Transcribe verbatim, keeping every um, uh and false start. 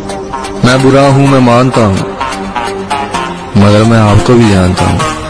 मैं बुरा हूँ मैं मानता हूँ, मगर मैं आपको भी जानता हूँ।